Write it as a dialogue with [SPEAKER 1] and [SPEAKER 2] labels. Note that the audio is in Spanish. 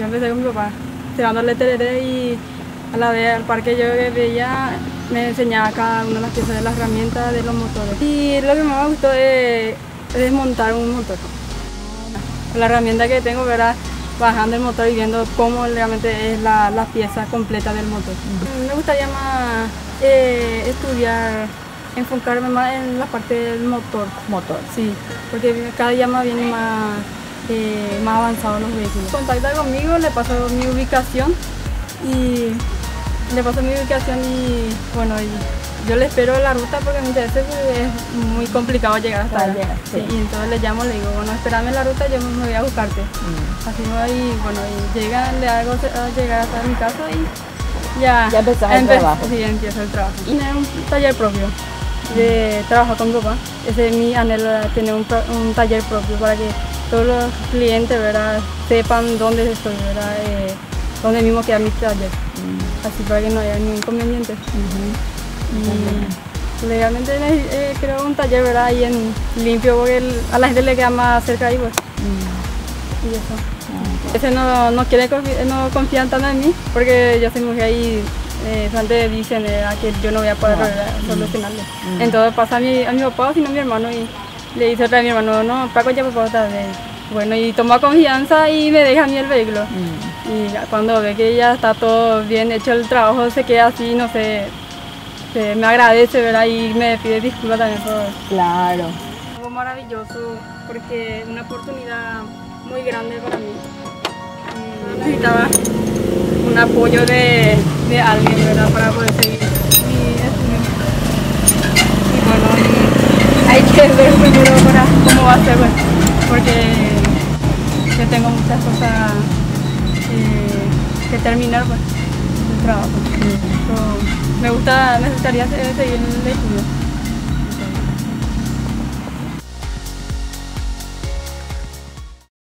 [SPEAKER 1] empecé con mi papá, llevándole tereré y a la vez al parque yo veía, me enseñaba cada una de las piezas de las herramientas de los motores. Y lo que más me gustó es desmontar un motor. La herramienta que tengo, ¿verdad? Bajando el motor y viendo cómo realmente es la pieza completa del motor. Me gustaría más estudiar, enfocarme más en la parte del motor. Sí, porque cada día más viene más avanzados los vehículos. Contacta conmigo, le paso mi ubicación y bueno, yo le espero la ruta porque muchas veces es muy complicado llegar hasta allá. Sí. Y entonces le llamo, le digo, bueno, espérame en la ruta, yo me voy a buscarte. Así voy, bueno, y le hago llegar hasta mi casa y ya
[SPEAKER 2] empezás el trabajo.
[SPEAKER 1] Sí, empiezo el trabajo. Y tener un taller propio de trabajar con mi papá. Ese es mi anhelo, tener un taller propio para que todos los clientes, ¿verdad?, sepan dónde estoy, ¿verdad?, dónde mismo queda mi taller. Así para que no haya ningún inconveniente. Y legalmente creo un taller, ¿verdad?, ahí en limpio, porque a la gente le queda más cerca ahí, pues. Y eso. Ese no confían tanto en mí, porque yo soy mujer y antes dicen que yo no voy a poder solucionarlo. Entonces pasa a mi papá, sino a mi hermano, y le dice a mi hermano, no, Paco ya papá otra vez. Bueno, y toma confianza y me deja a mí el vehículo. Y cuando ve que ya está todo bien hecho el trabajo, se queda así, no sé, me agradece, ¿verdad? Y me pide disculpas también por...
[SPEAKER 2] Claro.
[SPEAKER 1] Algo maravilloso, porque es una oportunidad muy grande para mí. Y necesitaba un apoyo de alguien, ¿verdad?, para poder seguir mi estudio. Y bueno, hay que ver primero para cómo va a ser, pues, porque yo tengo muchas cosas que terminar, pues, el trabajo. Me gustaría seguir el estudio.